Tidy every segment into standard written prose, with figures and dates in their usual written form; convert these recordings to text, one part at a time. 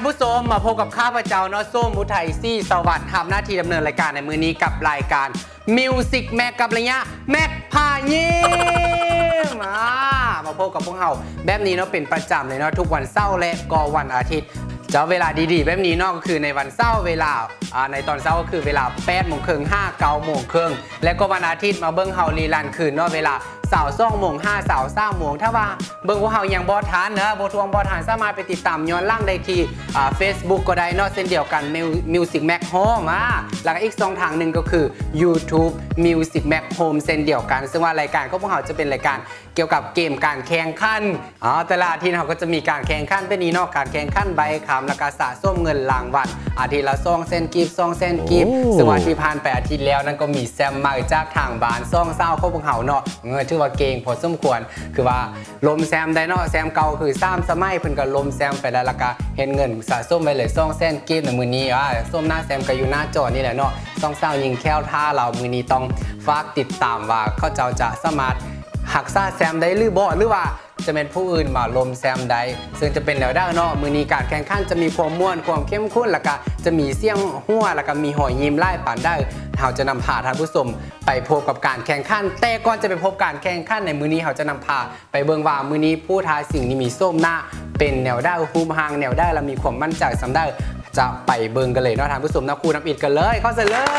ผู้ชมมาพบกับข้าพเจ้าเนาะส้มอุทัยซี่สวัสดิ์ทำหน้าที่ดำเนินรายการในมือนี้กับรายการมิวสิกแม็กกับระยะแม็กพายิ้มมาพบกับพวกเราแบบนี้เนาะเป็นประจำเลยเนาะทุกวันเสาร์และก็วันอาทิตย์เจ้าเวลาดีๆแบบนี้เนาะก็คือในวันเสาร์เวลาในตอนเช้าก็คือเวลา8 โมงครึ่ง5 9 โมงครึ่งและก็วันอาทิตย์มาเบิ้งเฮารีลันคืนเนาะเวลาสาว2 โมง5สาว3 โมงถ้าว่าเบิ้งพวกเฮายังบอทานเนอะบทวงบอทานสามารถไปติดตามย้อนหลังได้ที่Facebook ก็ได้เนาะเส้นเดียวกัน Music Mac Home แล้วก็อีก2 ทางหนึ่งก็คือ YouTube Music Mac Home เส้นเดียวกันซึ่งว่ารายการของพวกเฮาจะเป็นรายการเกี่ยวกับเกมการแข่งขันแต่ละอาทิตย์เราก็จะมีการแข่งขันเป็นนี้เนาะการแข่งขันใบคำและการสะสมเงินรางวัลอาทิตย์ละ2 เซนกีบ2 เซนกีบซึ่งว่าที่ผ่านไปอาทิตย์แล้วนั่นก็มีแซมมาจากทางบ้าน2 เศร้าของพวกเฮาเนาะถือว่าเก่งพอสมควรคือว่าลมแซมได้เนาะแซมเก่าคือ3 สมัยเพิ่นก็ลมแซมไปแล้วละก็เห็นเงินสะสมไปเลย2 เซนกีบในมื้อนี้ส้มหน้าแซมก็อยู่หน้าจอนี่แหละเนาะ2 เศร้ายิงแค้วท่าเรามื้อนี้ต้องฝากติดตามว่าเขาเจ้าจะสามารถหักซ่าแซมได้หรือบ่หรือว่าจะเป็นผู้อื่นมาลมแซมได้ซึ่งจะเป็นแนวด้านนอกมือนี้การแข่งขันจะมีความม่วนความเข้มข้นแล้วก็จะมีเสียงหัวแล้วก็มีหอยยิ้มไล่ป่านได้เราจะนำพาท่านผู้ชมไปพบกับการแข่งขันแต่ก่อนจะไปพบการแข่งขันในมือนี้เราจะนำพาไปเบิ่งว่ามือนี้ผู้ทายสิ่งนี้มีส้มหน้าเป็นแนวด้านฮูมฮางแนวด้านและมีความมั่นใจสำได้จะไปเบิ่งกันเลยเนาะท่านผู้ชมนะครูน้ำอิดกันเลยเข้าใจเลย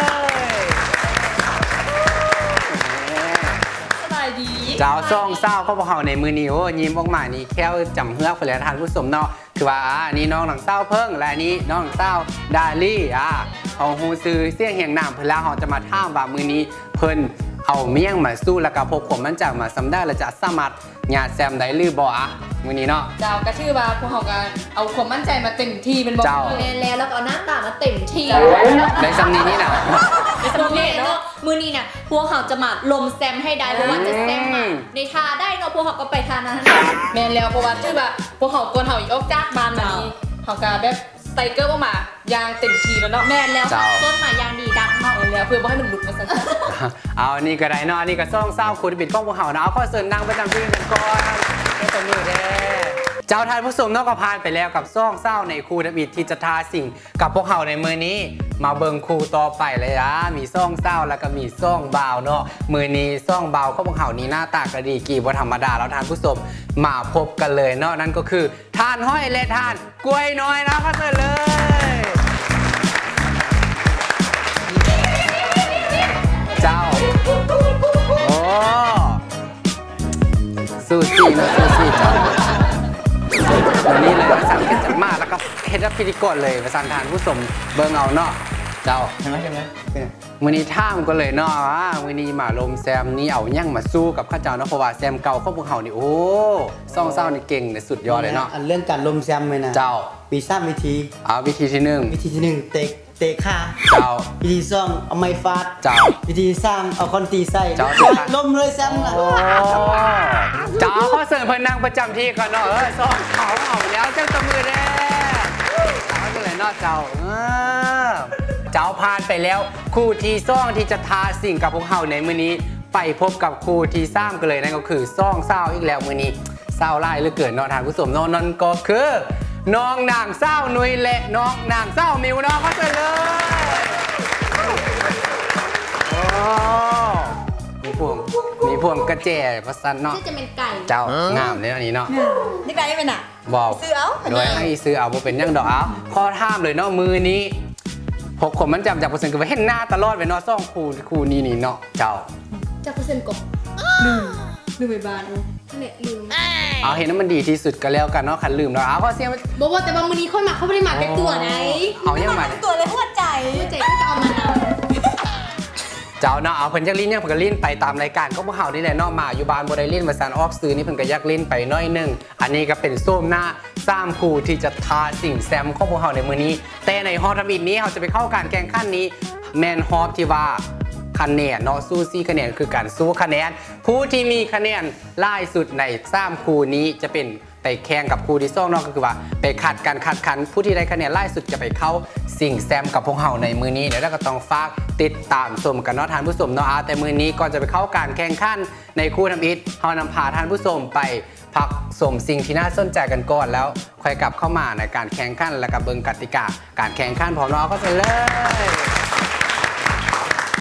เจ้าซ่องเศร้าเขาบอกเขาในมือนี้โอ้ยิ้มออกมานี่แค่จำเฮือกไปแล้วทานผู้ชมเนาะคือว่านี่น้องหลังเศร้าเพิ่งและนี่น้องหลังเศร้าดาลี่เขาฮูซื้อเสี่ยงเหียงหนามเพื่อแล้วเขาจะมาท่ามว่ามือนี้เพิ่นเอาเมี่ยงมาสู้แล้วก็พกผมมันจากมาสำได้และจะสามารถงานแซมได้หรือบ่มือนี้เนาะเจ้าก็ชื่อว่าพวกเขากันเอาความมั่นใจมาเต็มที่เป็นบอกแล้วก็เอาหน้าตามาเต็มที่ในซัมนี้นี่นะในซัมนี้เนาะมือนี้เนี่ยพวกเขาจะมาลมแซมให้ได้เพราะว่าจะแซมมาในทาได้เนาะพวกเขาก็ไปทานั้นแม่แล้วเพราะว่าชื่อว่าพวกเขากวนเขาอีกออกจากบ้านมานี้เขาก็แบบไซเกิลออกมายางเต็มทีแล้วเนาะแม่แล้วต้นมายางดีดังเนาะแล้วเพื่อให้มันหลุดมาสักเอานี่ก็ได้เนาะนี่ก็ซ่องเศร้าคุณบิดกล้องพวกเขาเนาะข้อเสนอนางประจำที่กันก่อนก็จะมีเด้เจ้าทานผู้ชมนอกกระพานไปแล้วกับซ่องเศร้าในครูดบิดที่จะทาสิ่งกับพวกเขาในมือนี้มาเบิงครูต่อไปเลยมีซ่องเศร้าแล้วก็มีซ่องเบาเนาะมือนี้ซ่องเบาของพวกเขานี้หน้าตากระดีกี่ว่าธรรมดาแล้วทานผู้ชมมาพบกันเลยเนาะนั่นก็คือทานห้อยและทานกล้วยน้อยนะก็เลยเจ้าโอ้ซูซี่นะซูซี่เจ้าวันนี้เลยมาสั่งเก็บจากมาแล้วก็เฮ็ดพิธีกรเลยมาสั่งทานผู้ชมเบิ่งเอาเนาะเจ้าใช่ไหมมื้อนี้ท่ามก็เลยเนาะมื้อนี้มาลมแซมนี่เอายั่งมาสู้กับข้าเจ้าเนาะเพราะว่าแซมเก่าของพวกเขานี่โอ้ซ่องเศร้านี่เก่งในสุดยอดเลยเนาะเรื่องการลมแซมเลยนะเจ้าปีซ่าวิธีวิธีที่1 วิธีที่1เตะขาเจ้าวิธี2เอาไม้ฟาดเจ้าวิธี3เอาคอนตีใส่ลมเลยแซมนะเจ้าข้อเสนอเพิ่นนั่งประจำที่ก่อนเนาะซ่องเขาเอาแล้วเจ้าตะมือแน่เอาจังเลยเนาะเจ้าเจ้าผ่านไปแล้วครูที่ซ่องที่จะทาสิ่งกับพวกเขาในมื้อนี้ไปพบกับครูที่3กันเลยนั่นก็คือซ่องเศร้าอีกแล้วมื้อนี้เศร้าไล่เหลือเกินเนาะท่านผู้ชมนั่นก็คือน้องนางเศร้านุ้ยและน้องนางเศร้ามิวเนาะเขาจะเลยมีพวงกระเจพระสันเนาะจะเป็นไก่เจ้างามเลยอันนี้เนาะนี่ไก่เป็นบอกซื้อเอาโดยให้ซื้อเอาเป็นยังดอกเอาข้อท่ามเลยเนาะมือนี้พกผมมันจำจากเปอร์เซ็นต์คือเห็นหน้าตลอดไปเนาะซ่องครูนี่เนาะเจ้าจากเปอร์เซ็นต์กบลืมไปบ้านเนี่ยลืมเอาเห็นว่ามันดีที่สุดก็แล้วกันเนาะขันลืมแล้วก็เสียบอกว่าแต่บางมือนี้คนมาเขาไม่ได้มาเป็นตัวไหนเอายังมาตัวเลยหัวใจก็จะเอามาเอาเจ้าเนาะเอาเพิ่นยักลิ้นเนี่ยเพิ่นก็ลิ้นไปตามรายการก็พวกเขานี่แหละเนาะมาอยู่บ้านบ่ได้ลิ้นมาสานออกซื้อนี่เพิ่นก็ยักลิ้นไปน้อยนึงอันนี้ก็เป็นส้มหน้า3ครูที่จะทาสิ่งแซมของพวกเขาในมื้อนี้แต่ในฮอตทำอินนี้เขาจะไปเข้าการแข่งขันนี้แมนฮอปที่ว่าคคะแนนเนาะสู้4คะแนนคือการสู้คะแนนผู้ที่มีคะแนนล่าสุดใน3คู่นี้จะเป็นไปแข่งกับคู่ที่2เนาะก็คือว่าไปขัดขันผู้ที่ได้คะแนนล่าสุดจะไปเข้าสิงแซมกับพวกเฮาในมือนี้เดี๋ยวเราก็ต้องฝากติดตามชมกันเนาะท่านผู้ชมเนาะแต่มือนี้ก่อนจะไปเข้าการแข่งขันในคู่ทำอิฐเฮานำพาท่านผู้ชมไปพักชมสิ่งที่น่าสนใจกันก่อนแล้วค่อยกลับเข้ามาในการแข่งขันและกับเบิ่งกติกาการแข่งขันพร้อมเนาะก็ไปเลย